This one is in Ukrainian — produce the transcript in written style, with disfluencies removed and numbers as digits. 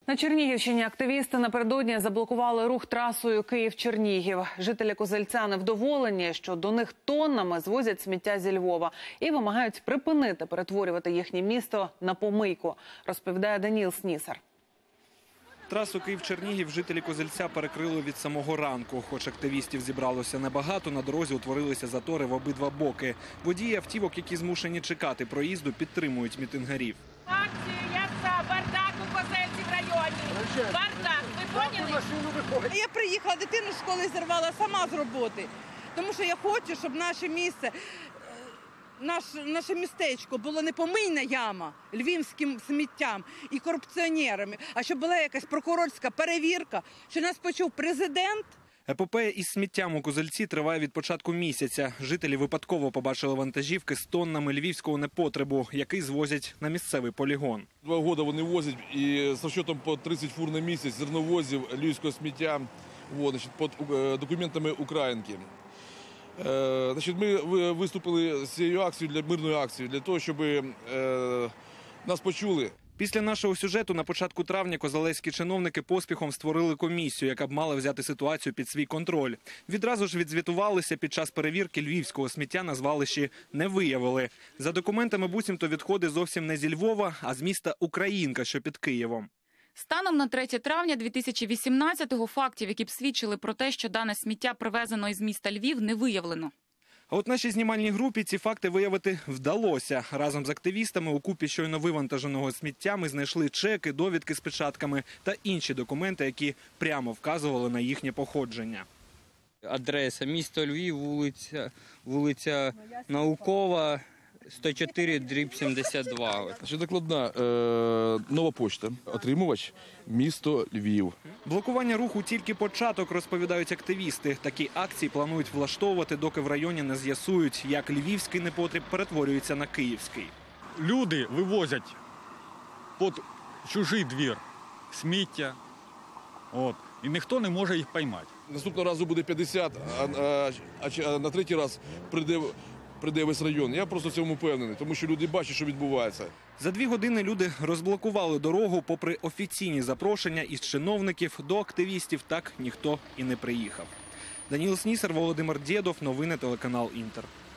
На Чернігівщині активісти напередодні заблокували рух трасою Київ-Чернігів. Жителі Козельця невдоволені, що до них тоннами звозять сміття зі Львова і вимагають припинити перетворювати їхнє місто на помийку, розповідає Даніл Снісар. Трасу Київ-Чернігів жителі Козельця перекрили від самого ранку. Хоч активістів зібралося небагато, на дорозі утворилися затори в обидва боки. Водії автівок, які змушені чекати проїзду, підтримують мітингарів. Акція за бардак у Козельці в районі. Бардак, ви поняли? Я приїхала, дитину з школи зірвала сама з роботи. Тому що я хочу, щоб наше місце, наше містечко було не помийна яма львівським сміттям і корупціонерами, а щоб була якась прокурорська перевірка, що нас почув президент. Епопея із сміттям у Козельці триває від початку місяця. Жителі випадково побачили вантажівки з тоннами львівського непотребу, який звозять на місцевий полігон. 2 роки вони возять і з розчетом по 30 фур на місяць зерновозів львівського сміття під документами українки. Ми виступили з цією акцією, мирною акцією, для того, щоб нас почули. Після нашого сюжету на початку травня козелецькі чиновники поспіхом створили комісію, яка б мала взяти ситуацію під свій контроль. Відразу ж відзвітувалися, під час перевірки львівського сміття на звалищі не виявили. За документами буцімто відходи зовсім не зі Львова, а з міста Українка, що під Києвом. Станом на 3 травня 2018-го фактів, які б свідчили про те, що дане сміття привезено із міста Львів, не виявлено. А от нашій знімальній групі ці факти виявити вдалося. Разом з активістами у купі щойно вивантаженого сміття ми знайшли чеки, довідки з печатками та інші документи, які прямо вказували на їхнє походження. Адреса – місто Львів, вулиця Наукова, 104/72. Накладна нова пошта, отримувач місто Львів. Блокування руху тільки початок, розповідають активісти. Такі акції планують влаштовувати, доки в районі не з'ясують, як львівський непотріб перетворюється на київський. Люди вивозять під чужий двір сміття, і ніхто не може їх поймати. Наступного разу буде 50, а на третій раз прийде весь район. Я просто в цьому впевнений, тому що люди бачать, що відбувається. За 2 години люди розблокували дорогу, попри офіційні запрошення із чиновників, до активістів так ніхто і не приїхав. Даніл Снісар, Володимир Дєдов, новини телеканал «Інтер».